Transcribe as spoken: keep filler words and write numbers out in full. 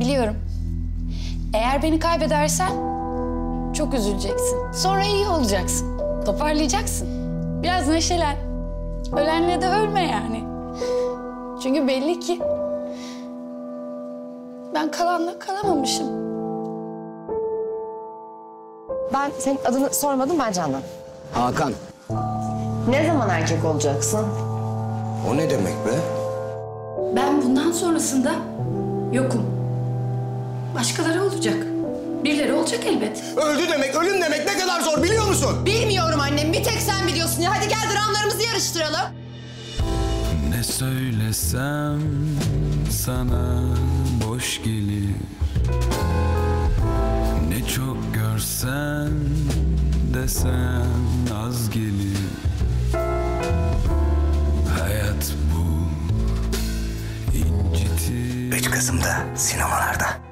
Biliyorum. Eğer beni kaybedersen çok üzüleceksin. Sonra iyi olacaksın. Toparlayacaksın. Biraz neşelen. Ölenle de ölme yani. Çünkü belli ki ben kalanla kalamamışım. Ben senin adını sormadım, ben Candan. Hakan. Ne zaman erkek olacaksın? O ne demek be? Ben bundan sonrasında yokum. Başkaları olacak. Birileri olacak elbet. Öldü demek, ölüm demek ne kadar zor biliyor musun? Bilmiyorum annem, bir tek sen biliyorsun. Ya hadi gel dramlarımızı yarıştıralım. Ne söylesem sana boş gelir. Ne çok görsen desem az gelir. Hayat bu incitir. üç Kasım'da sinemalarda.